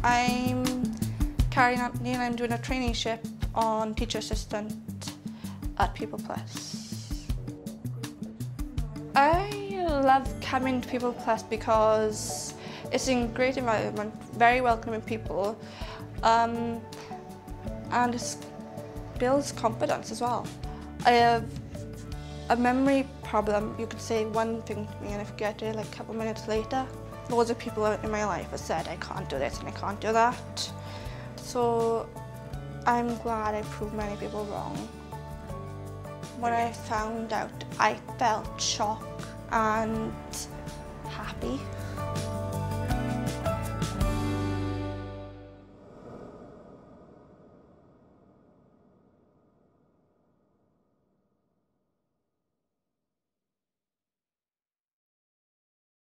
I'm Carrie and I'm doing a traineeship on teacher assistant at People Plus. I love coming to People Plus because it's a great environment, very welcoming people, and it builds confidence as well. I have a memory problem. You could say one thing to me and I forget it like a couple minutes later. Loads of people in my life have said I can't do this and I can't do that. So I'm glad I proved many people wrong. When I found out, I felt shocked and happy.